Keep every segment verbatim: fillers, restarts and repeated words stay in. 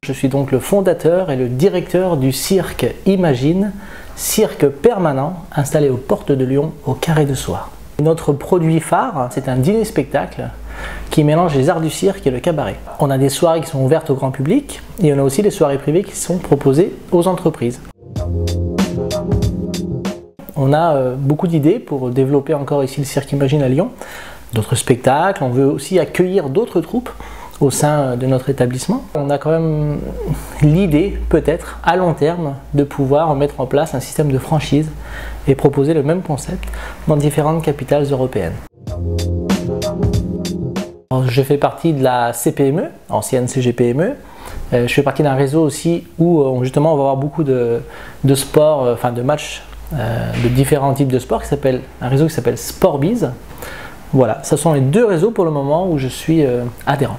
Je suis donc le fondateur et le directeur du cirque Imagine, cirque permanent installé aux portes de Lyon au Carré de Soie. Notre produit phare, c'est un dîner-spectacle qui mélange les arts du cirque et le cabaret. On a des soirées qui sont ouvertes au grand public et on a aussi des soirées privées qui sont proposées aux entreprises. On a euh, beaucoup d'idées pour développer encore ici le cirque Imagine à Lyon, d'autres spectacles, on veut aussi accueillir d'autres troupes au sein de notre établissement. On a quand même l'idée, peut-être, à long terme, de pouvoir mettre en place un système de franchise et proposer le même concept dans différentes capitales européennes. Alors, je fais partie de la C P M E, ancienne C G P M E. Euh, je fais partie d'un réseau aussi où euh, justement on va avoir beaucoup de, de sports, euh, enfin de matchs euh, de différents types de sports, qui s'appelle un réseau qui s'appelle SportBiz. Voilà, ce sont les deux réseaux pour le moment où je suis euh, adhérent.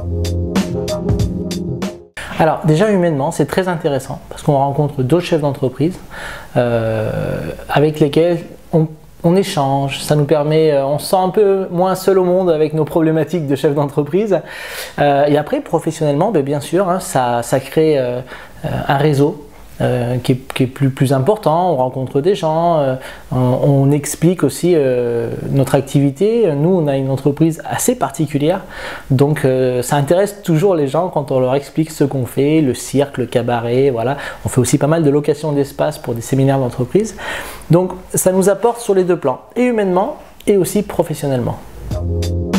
Alors déjà humainement c'est très intéressant parce qu'on rencontre d'autres chefs d'entreprise euh, avec lesquels on, on échange, ça nous permet, on se sent un peu moins seul au monde avec nos problématiques de chef d'entreprise euh, et après professionnellement ben, bien sûr hein, ça, ça crée euh, un réseau Euh, qui, est, qui est plus, plus important, on rencontre des gens, euh, on, on explique aussi euh, notre activité. Nous, on a une entreprise assez particulière, donc euh, ça intéresse toujours les gens quand on leur explique ce qu'on fait, le cirque, le cabaret, voilà. On fait aussi pas mal de location d'espace pour des séminaires d'entreprise. Donc ça nous apporte sur les deux plans, et humainement et aussi professionnellement.